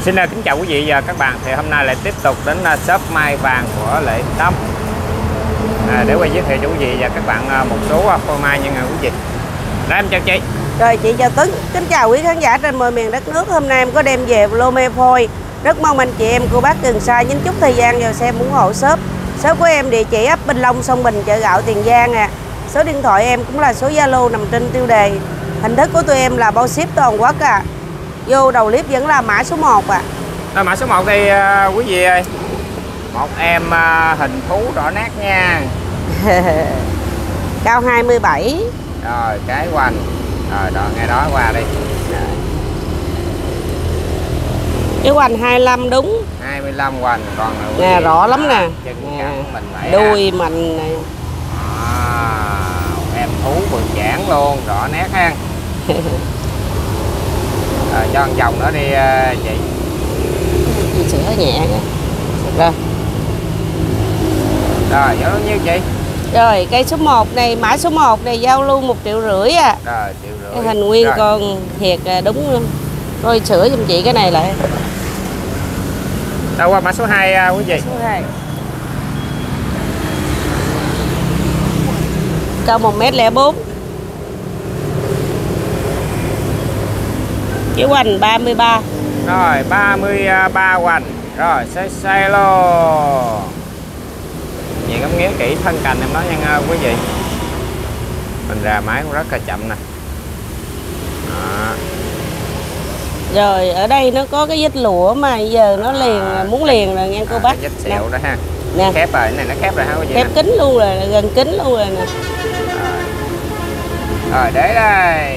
Xin kính chào quý vị và các bạn. Thì hôm nay lại tiếp tục đến shop mai vàng của Lệ Tâm để quay giới thiệu cho quý vị và các bạn một số phôi mai nha quý vị. Rồi em chào chị. Rồi chị chào Tuấn, kính chào quý khán giả trên mọi miền đất nước. Hôm nay em có đem về lô mê phôi. Rất mong anh chị em cô bác gần xa nhấn chút thời gian vào xem ủng hộ shop. Shop của em địa chỉ ấp Bình Long, Sông Bình, chợ gạo Tiền Giang à. Số điện thoại em cũng là số Zalo nằm trên tiêu đề. Hình thức của tụi em là bao ship toàn quốc à. Vô đầu clip vẫn là mã số 1 à. Rồi, mã số 1 thì quý vị ơi. Một em hình thú rõ nét nha. Cao 27. Rồi cái hoành. Rồi đó ngay đó qua đi. Cái hoành 25 đúng. 25 hoành còn Nè rõ lắm nè. Đuôi mình này. Em thú bự chản luôn, rõ nét ha. Rồi cho một vòng nữa đi chị. Chị sửa nhẹ rồi. Rồi nhớ nhiêu chị? Rồi cây số 1 này, mã số 1 này giao lưu 1,5 triệu à. Rồi 1,5 triệu. Cái hình nguyên rồi. Con thiệt đúng luôn. Rồi sửa giùm chị cái này lại. Đâu qua mã số 2 quý vị. Số 2. Cao 1m04. Cái hoành 33. Rồi 33 hoành. Rồi xe luôn. Chị ngắm nghía kỹ thân cành em nói nha quý vị. Mình ra máy cũng rất là chậm nè. Đó. Rồi ở đây nó có cái vết lụa mà giờ nó liền muốn liền rồi nghe cô bác. Vết sẹo đó ha. Nè. Khép rồi, cái này nó khép rồi ha quý vị. Khép kín luôn rồi, gần kín luôn rồi nè. Rồi để đây.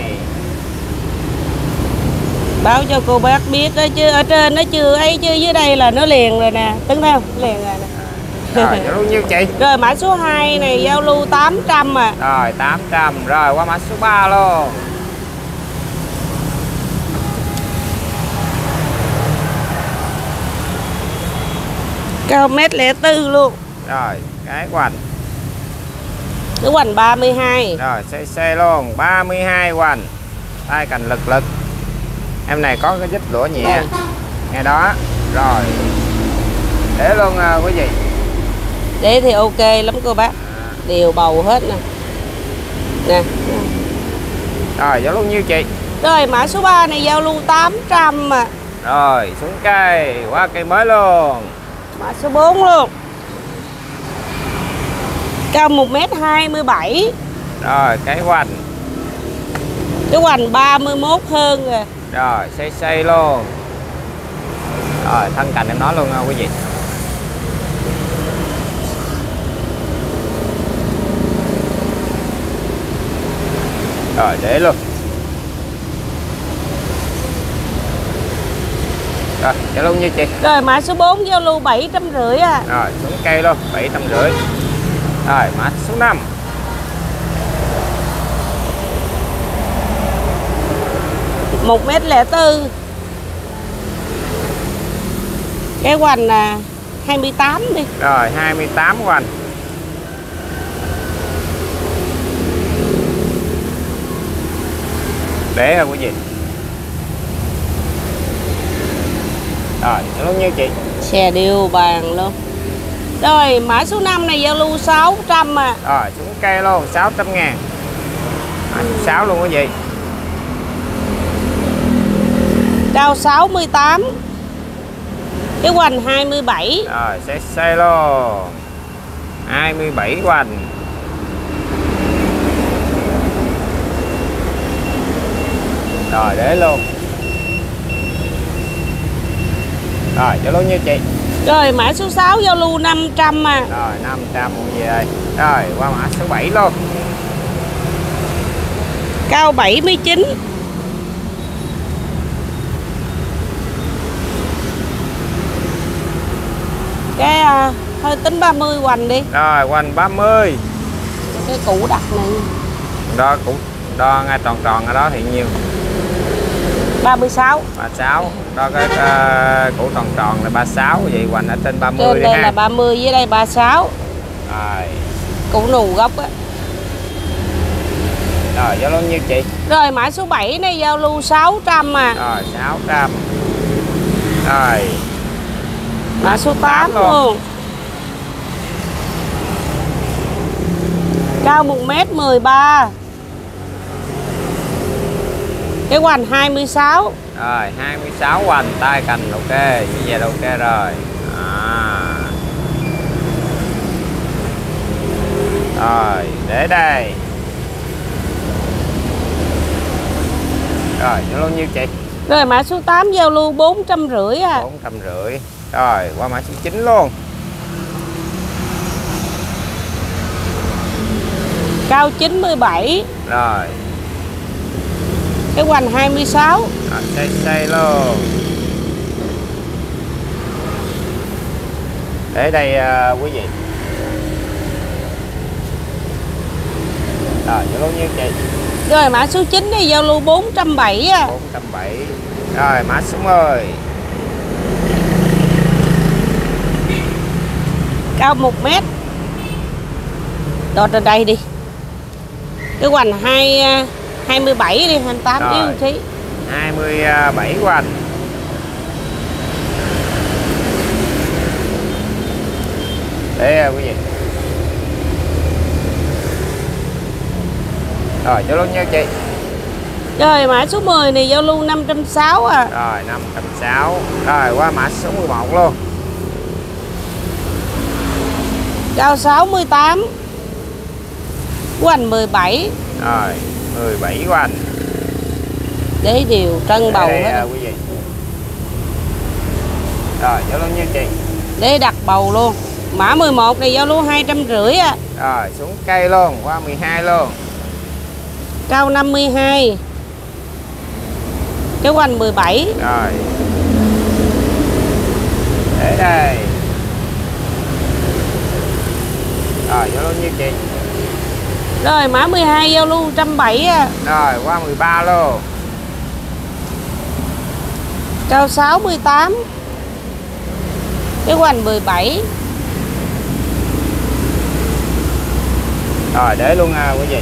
Báo cho cô bác biết đó chứ ở trên nó chưa ấy chứ dưới đây là nó liền rồi nè. Tính thấy không? Liền rồi nè. Rồi giao lưu nhiêu chị? Rồi mã số 2 này giao lưu 800 à. Rồi 800. Rồi qua mã số 3 luôn. Cao 1m04 luôn. Rồi cái hoành. Cái hoành 32. Rồi xe luôn 32 hoành. Tay cành lực lực. Em này có cái vết lũa nhẹ ngay đó. Rồi để luôn quý vị. Để thì ok lắm cô bác. Đều bầu hết nè. Nè. Rồi giao lưu nhiêu chị? Rồi mã số 3 này giao lưu 800 à. Rồi xuống cây, qua cây mới luôn. Mã số 4 luôn. Cao 1m27. Rồi cái hoành. Cái hoành 31 hơn rồi. Rồi xây luôn. Rồi thân cành em nói luôn quý vị. Rồi để luôn. Rồi giao lưu như chị. Rồi mã số 4 giao lưu 750 à. Rồi xuống cây luôn 750. Rồi mã số 5. Một mét 04. Cái hoành là 28 đi. Rồi 28 hoành. Để rồi quý vị. Rồi luôn như chị. Xe điêu bàn luôn. Rồi mã số 5 này giao lưu 600 à. Rồi xuống cây luôn 600 ngàn. 6 luôn quý vị. Cao 68. Cái hoành 27. Rồi xe luôn 27 hoành. Rồi để luôn. Rồi cho luôn như chị. Rồi mã số 6 giao lưu 500 à. Rồi 500 luôn gì đây. Rồi qua mã số 7 luôn. Cao 79. Cái thôi tính 30 hoành đi. Rồi hoành 30. Cái củ đặt này. Đo củ, đo ngay tròn tròn ở đó thì nhiêu? 36. 36. Đo cái củ tròn tròn là 36, vậy hoành ở trên 30 trên đi đây ha. là 30 với đây 36. Rồi. Củ nù gốc á. Rồi giao lưu nhiêu chị? Rồi mã số 7 này giao lưu 600 à. Rồi 600. Rồi. Mã số 8 luôn. luôn. Cao 1m13. Cái hoành 26. Rồi 26 hoành, tay cành ok, như vậy là ok rồi. Rồi để đây. Rồi nó luôn như chị. Rồi mã số 8 giao lưu 450 à. 450. Rồi qua mã số 9 luôn. Cao 97. Rồi. Cái hoành 26. Xây luôn. Để đây quý vị. Rồi giao lưu như chị. Rồi mã số 9 này giao lưu 470 à. 470. Rồi mã số 10. Cao 1m. Đọt ở đây đi. Cái hoành 27 đi, 28 Rồi. yếu tí. 27 hoành. Để quý vị. Rồi giao lưu như chị. Rồi mã số 10 này giao lưu 560 à. Rồi 560. Rồi qua mã số 11 luôn. Cao 68. Hoành 17. Rồi 17 hoành. Để điều trân bầu đây, hết. quý vị. Rồi giao lưu như chị. Để đặt bầu luôn. Mã 11 này giao lưu 250 à. Rồi xuống cây luôn, qua 12 luôn. Cao 52. Cái hoành 17. Rồi. Để đây. Rồi giao lưu như chị. Rồi mã 12 giao lưu 170 à. Rồi qua 13 luôn. Cao 68. Cái hoành 17. Rồi để luôn quý vị.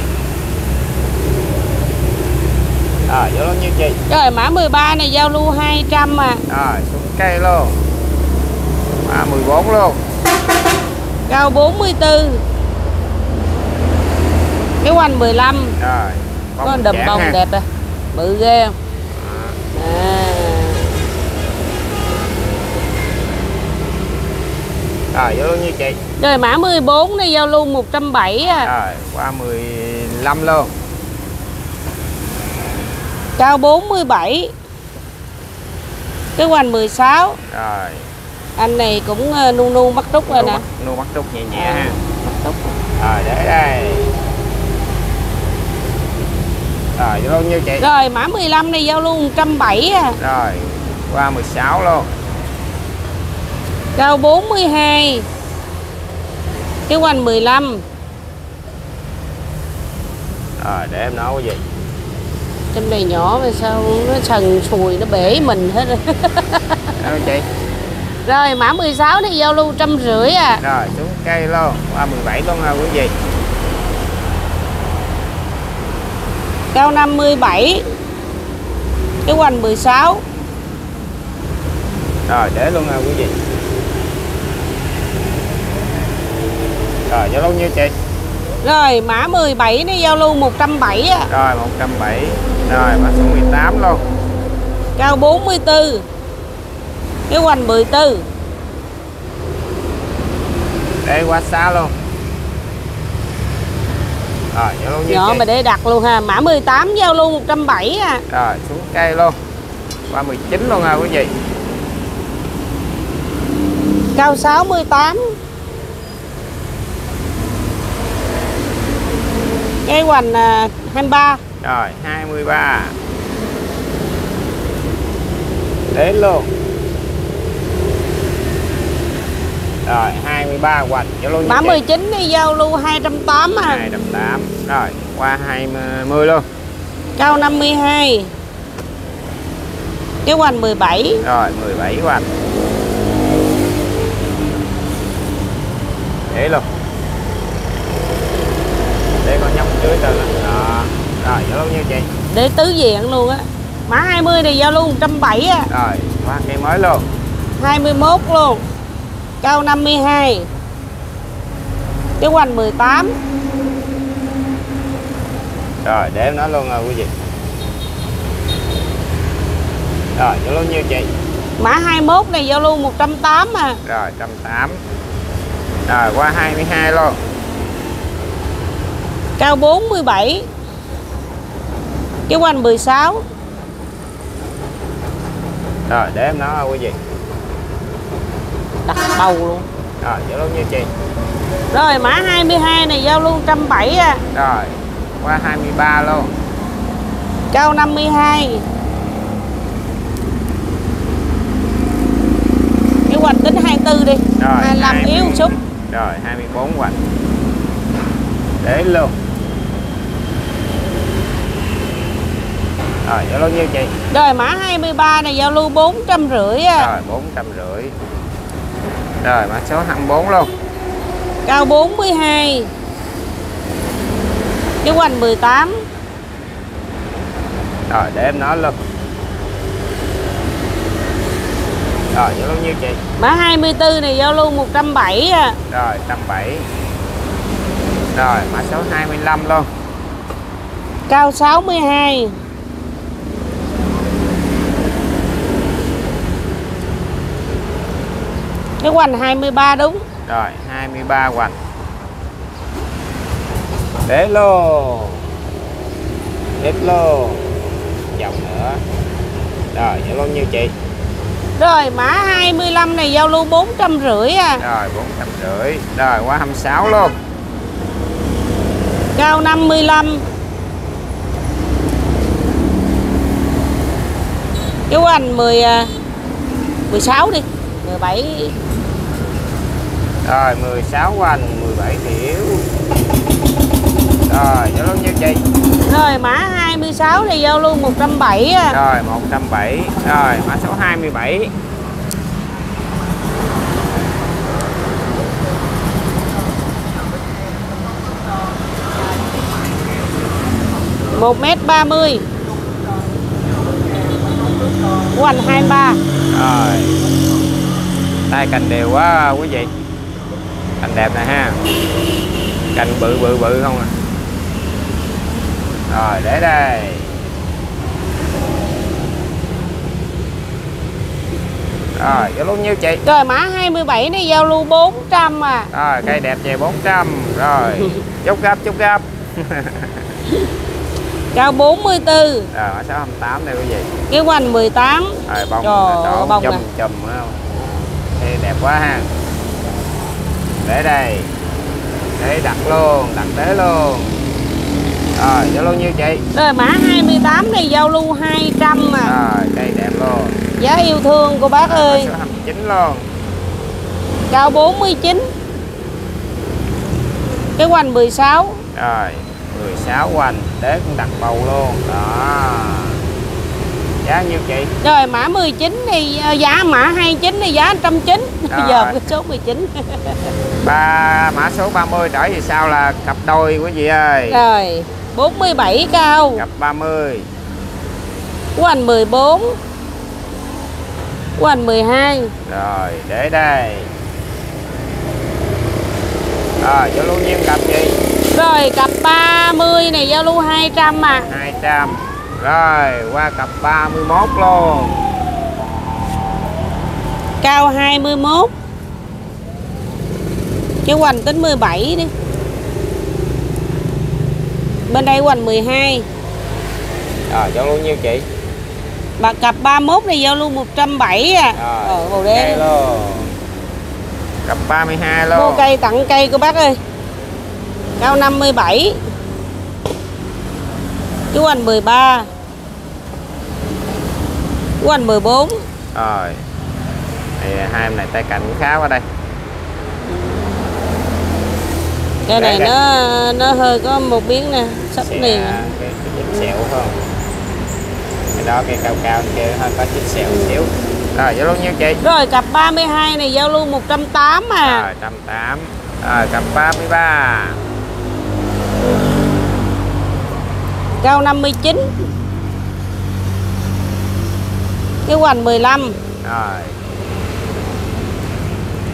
Rồi giao lưu như chị. Rồi mã 13 này giao lưu 200 à. Rồi xuống cây luôn. Mã 14 luôn. Cao 44. Cái hoành 15. Rồi. Có đầm bông ha. đẹp à. Bự ghê không? À. Rồi giao lưu như chị. Rồi mã 14 này giao lưu 170 à. Rồi qua 15 luôn. Cao 47. Cái hoành 16. Rồi. Anh này cũng nu nu mắt trúc rồi nè. Nu mắt trúc nhẹ nhẹ ha. Mắt trúc. Rồi để đây. Rồi giao lưu như chị. Rồi mã 15 này giao lưu 170 à. Rồi qua 16 luôn. Cao 42. Cái hoành 15. Rồi để em nói quý vị. Trong này nhỏ mà sao nó sần sùi nó bể mình hết rồi. Đâu chị. Rồi mã 16 này giao lưu 150 à. Rồi xuống cây luôn. Qua 17 luôn quý vị. Cao 57. Cái hoành 16. Rồi để luôn quý vị. Rồi giao lưu như chị. Rồi mã 17 này giao lưu 170 à. Rồi 170. Rồi mã số 18 luôn. Cao 44. Cái hoành 14. Để qua xa luôn. Rồi giao lưu như Nhỏ chị. mà để đặt luôn ha. Mã 18 giao lưu 170 à. Rồi xuống cây luôn. Qua 19 luôn quý vị. Cao 68. Cái hoành 23. Rồi 23. Đến luôn. Rồi 23 hoành giao lưu như Mã chị. 19 đi giao lưu 280 à. 280. Rồi qua 20 luôn. Cao 52. Cái hoành 17. Rồi 17 hoành. Để luôn. Để con nhóc dưới từ đó. Rồi giao lưu như chị. Để tứ diện luôn á. Mã 20 này giao lưu 170 à. Rồi qua cây mới luôn. 21 luôn. Cao 52. Cái quanh 18. Rồi để em nói luôn rồi quý vị. Rồi giao lưu nhiêu chị? Mã 21 này giao lưu 180 à. Rồi 180. Rồi qua 22 luôn. Cao 47. Cái quanh 16. Rồi để em nói rồi quý vị. Đặt đầu luôn. Rồi giao lưu nhiêu chị? Rồi mã 22 này giao lưu 170 à. Rồi qua 23 luôn. Cao 52. Cái hoành tính 24 đi. Rồi 25 yếu chút. Rồi 24 hoành. Để luôn. Rồi giao lưu nhiêu chị? Rồi mã 23 này giao lưu 450 à. Rồi 450. Rồi mã số 24 luôn. Cao 42. Cái hoành 18. Rồi để em nói luôn. Rồi giao lưu nhiêu chị? Mã 24 này giao lưu 170 à. Rồi 170. Rồi mã số 25 luôn. Cao 62. Cái hoành 23 đúng. Rồi 23 hoành. Để luôn. Đít luôn. Dòng nữa. Rồi giao lưu nhiêu chị? Rồi mã 25 này giao lưu 450 à. Rồi 450. Rồi qua 26 luôn. Cao 55. Cái hoành 16 đi. 17. Rồi 16 hoành, 17 tiểu. Rồi giao lưu nhiêu chị? Rồi mã 26 này giao lưu 170 à. Rồi 170. Rồi mã số 27. Một mét 30. Hoành 23. Rồi tay cành đều quá quý vị. Cành đẹp này ha. Cành bự bự bự không à. Rồi để đây. Rồi giao lưu nhiêu chị? Rồi mã 27 này giao lưu 400 à. Rồi cây đẹp về 400. Rồi chút gấp. Cao 44. Rồi mã số 28 đây quý vị. Cái hoành 18. Rồi bông Trời, bông chùm nè. chùm không? Thì đẹp quá ha. Để đây. Để đặt luôn, đặt đế luôn. Rồi giao lưu nhiêu chị? Rồi mã 28 này giao lưu 200 à. Rồi cây đẹp luôn. Giá yêu thương cô bác ơi. Mã số 29 luôn. Cao 49. Cái hoành 16. Rồi 16 hoành. Đế cũng đặt bầu luôn. Đó. Giá nhiêu chị? Rồi mã 19 này giá mã 29 này giá 190. Rồi. Giờ cái số 19. Mã số 30 trở về sau là cặp đôi quý vị ơi. Rồi 47 cao. Cặp 30. Hoành 14. Hoành 12. Rồi để đây. Rồi giao lưu nhiêu cặp chị? Rồi cặp 30 này giao lưu 200 à. 200. Rồi qua cặp 31 luôn. Cao 21. Cái hoành tính 17 đi. Bên đây hoành 12. Rồi giao lưu nhiêu chị? Mà cặp 31 này giao lưu 170 à. Rồi Màu cây đen. luôn. Cặp 32 luôn. Mua cây tặng cây cô bác ơi. Cao 57. Chú anh 13. Chú anh 14. Rồi thì hai em này tay cạnh cũng khá quá đây. Cái này Đây, nó hơi có một miếng nè, sắp liền. Cái chích sẹo phải không? Cái đó cái cao cao kia hơi có chích sẹo một xíu. Rồi giao lưu nhiêu chị? Rồi cặp 32 này giao lưu 180 à. Rồi 180. Rồi cặp 33. Cao 59. Cái hoành 15. Rồi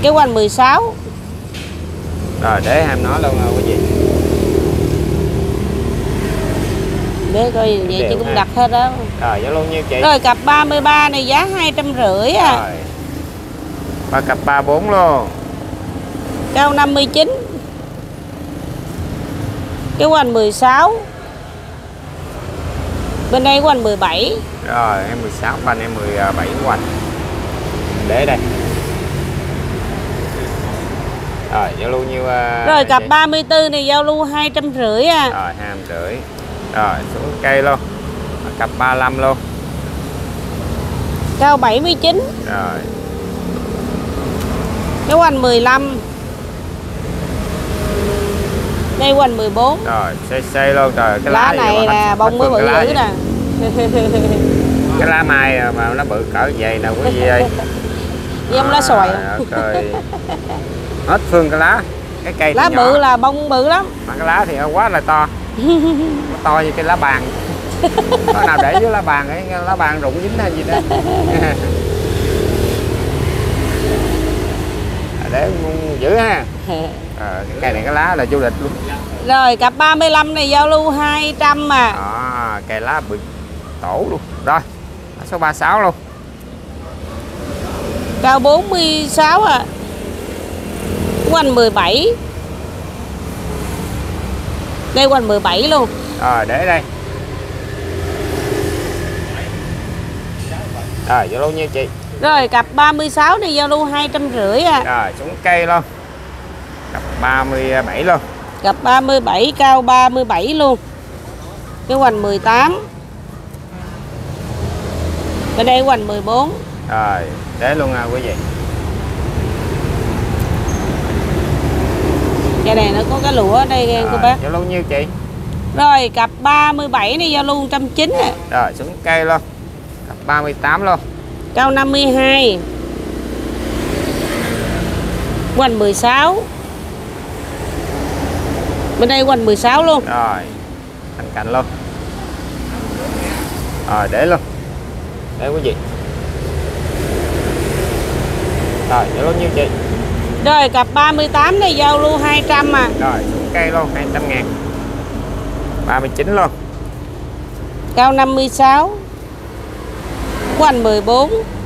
Cái quanh 16. Rồi để em nói luôn quý vị. Để coi vậy chị cũng đặt hết đó. Rồi giá luôn nhiêu chị? Rồi cặp 33 này giá 250 à. Rồi. Và cặp 34 luôn. Cao 59. Cái quanh 16. Bên đây quanh 17. Rồi em 16, bên em 17 hoành. Để đây. Rồi giao lưu nhiêu? Rồi cặp 34 này giao lưu 250 à. Rồi 250. Rồi xuống cây luôn. Cặp 35 luôn. Cao 79. Rồi. Cái quanh 15. Đây quanh 14. Rồi xây luôn. Trời cái lá này là bông mới bự dữ nè. Cái lá mai mà nó bự cỡ vậy nè quý vị ơi. Giống lá xoài. Okay. Hết phương cái lá. Cái cây lá bự là bông bự lắm. Mà cái lá thì quá là to. Nó to như cái lá bàn. Có nào để dưới lá bàn ấy, lá bàn rụng dính hay gì đó. Để giữ ha. Cái cây này cái lá là du lịch luôn. Rồi cặp 35 này giao lưu 200 mà. Cây lá bự tổ luôn. Rồi số 36 luôn. Cao 46 à. Quanh 17. Đây quanh 17 luôn. Rồi để đây. Rồi giao lưu nhiêu chị? Rồi cặp 36 này giao lưu 250 à. Rồi xuống cây luôn. Cặp 37 luôn. Cặp 37 cao 37 luôn. Cái quanh 18. Bên đây quanh 14. Rồi để luôn quý vị. Cái này nó có cái lụa ở đây nghe cô bác. Giao lưu nhiêu chị? Rồi cặp 37 này giao lưu 190 à. Rồi xuống cây luôn. Cặp 38 luôn. Cao 52. Quanh 16. Bên đây quanh 16 luôn. Rồi thành cạnh luôn. Rồi để luôn. Để quý vị. Rồi giao lưu nhiêu chị? Rồi cặp 38 này giao lưu 200 à. Rồi xuống cây luôn 200 ngàn. 39 luôn. Cao 56. Quanh 14.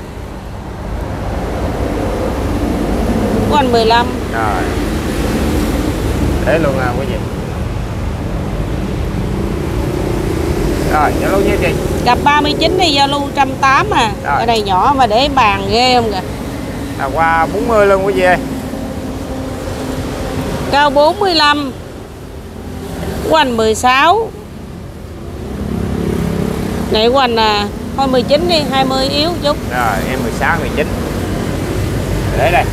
Quanh 15. Rồi để luôn quý vị. Rồi giao lưu nhiêu chị? Cặp 39 này giao lưu 180 à. Rồi. Ở đây nhỏ mà để bàn ghê không kìa. Là qua 40 luôn quý vị ơi. Cao 45. Quanh 16. Này quanh thôi 19 đi, 20 yếu chút. Rồi em 16 19. Để đây.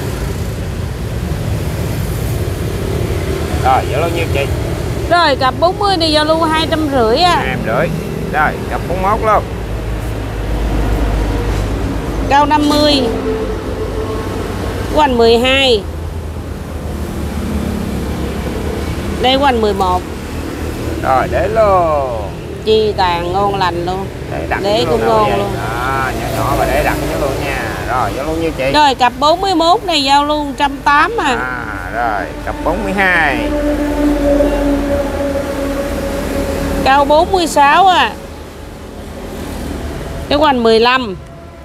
Rồi giao lưu nhiêu chị? Rồi cặp 40 này giao lưu 250 à. 250. Rồi cặp 41 luôn. Cao 50. Quanh 12. Đây quanh 11. Rồi để luôn. Chi tàn ngon lành luôn. Để cũng ngon luôn. Đó, nhỏ nhỏ và để đặt cho luôn nha. Rồi giao lưu nhiêu chị? Rồi cặp 41 này giao lưu 180 à. Rồi cặp 42. Cao 46 à. Cái quanh 15.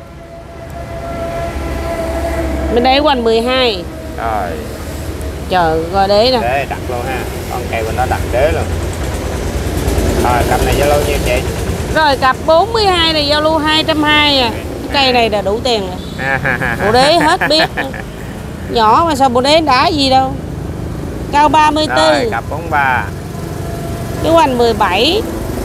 Bên đây quanh 12. Rồi Trời coi đế nè. để đặt luôn ha. Con cây bên đó đặt đế luôn. Rồi cặp này giao lưu nhiêu chị? Rồi cặp 42 này giao lưu 220 à. Cái cây này là đủ tiền rồi. Bộ đế hết biết. Nhỏ mà sao bộ đế đã gì đâu. Cao 34. Rồi cặp 43. Cái quanh 17.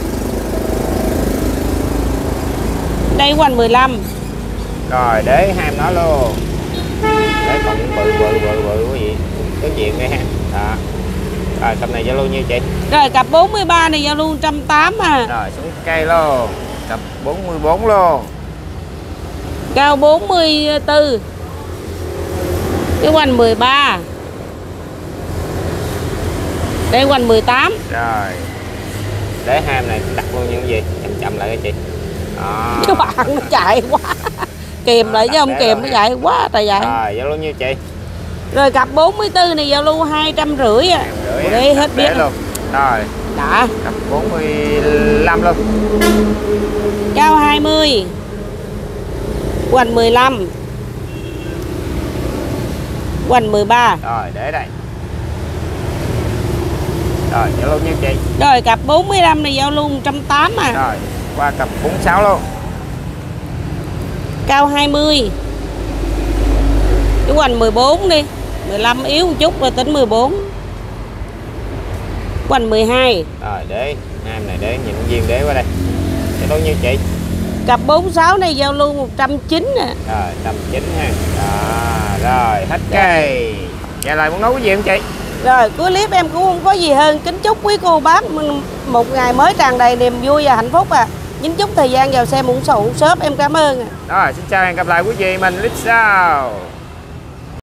Đây quanh 15. Rồi để hai em nói luôn. Để còn bự quý vị. Cái chuyện đây ha. Đó. Rồi cặp này giao lưu nhiêu chị? Rồi cặp 43 này giao lưu 180 à. Rồi xuống cây luôn. Cặp 44 luôn. Cao 44. Cái quanh 13. Đây quanh 18. Rồi để hai em này đặt luôn những gì chậm lại cái chị. Đó. Các bạn nó chạy quá. Kìm lại chứ không kìm nó chạy quá trời vậy. Rồi giao lưu nhiêu chị? Rồi cặp 44 này giao lưu 250 à. Rưỡi Đây hết biết luôn. Rồi, đã. cặp 45 luôn. Cao 20. Quanh 15. Quanh 13. Rồi, để đây. Rồi, giao lưu nha chị. Rồi cặp 45 này giao lưu 180 à. Rồi, qua cặp 46 luôn. Cao 20. Cái quanh 14 đi. 15 yếu một chút rồi tính 14. Quanh 12. Rồi, để em này để nhìn viên để qua đây. Giao lưu như chị. Cặp 46 này giao lưu 190 nè. Rồi, 190 ha. Rồi, hết cây. Giờ lại muốn nói cái gì không chị? Rồi cuối clip em cũng không có gì hơn. Kính chúc quý cô bác một ngày mới tràn đầy niềm vui và hạnh phúc à. Nhín chút thời gian vào xem ủng hộ shop em cảm ơn à. Rồi, xin chào và hẹn gặp lại quý vị mình clip sau.